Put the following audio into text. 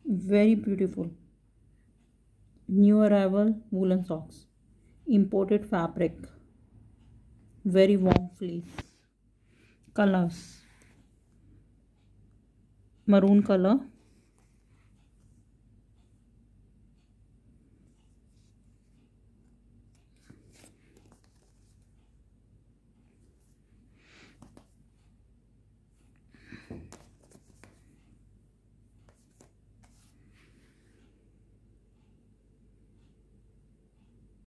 Very beautiful. New arrival woolen socks. Imported fabric. Very warm fleece. Colors. Maroon color.